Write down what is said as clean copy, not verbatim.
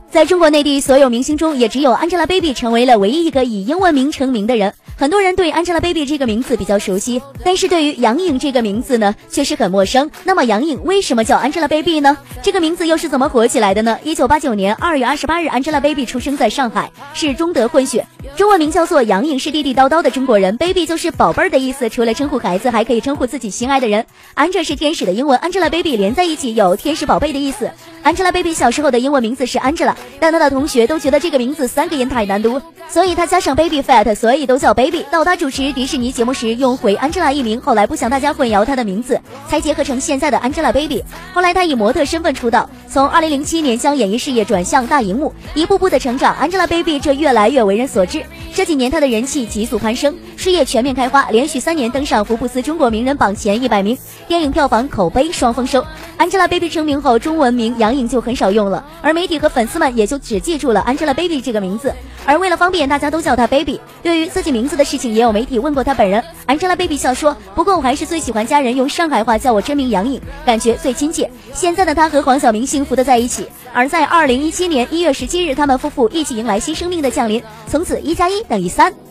在中国内地所有明星中，也只有 Angelababy 成为了唯一一个以英文名成名的人。很多人对 Angelababy 这个名字比较熟悉，但是对于杨颖这个名字呢，却是很陌生。那么杨颖为什么叫 Angelababy 呢？这个名字又是怎么火起来的呢？1989年2月28日 ，Angelababy 出生在上海，是中德混血，中文名叫做杨颖，是地地道道的中国人。Baby 就是宝贝儿的意思，除了称呼孩子，还可以称呼自己心爱的人。Angel 是天使的英文 ，Angelababy 连在一起有天使宝贝的意思。Angelababy 小时候的英文名字是 Angela， 但她的同学都觉得这个名字3个音太难读，所以她加上 Baby Fat， 所以都叫 Baby。到她主持迪士尼节目时用回 Angela 艺名，后来不想大家混淆她的名字，才结合成现在的 Angelababy。后来她以模特身份出道，从2007年将演艺事业转向大荧幕，一步步的成长。Angelababy 这越来越为人所知，这几年她的人气急速攀升，事业全面开花，连续3年登上福布斯中国名人榜前100名，电影票房、口碑双丰收。Angelababy 成名后，中文名杨颖就很少用了，而媒体和粉丝们也就只记住了 Angelababy 这个名字。而为了方便，大家都叫她 Baby。对于自己名字的事情，也有媒体问过她本人。Angelababy 笑说：“不过我还是最喜欢家人用上海话叫我真名杨颖，感觉最亲切。”现在的她和黄晓明幸福的在一起。而在2017年1月17日，他们夫妇一起迎来新生命的降临，从此1+1等于3。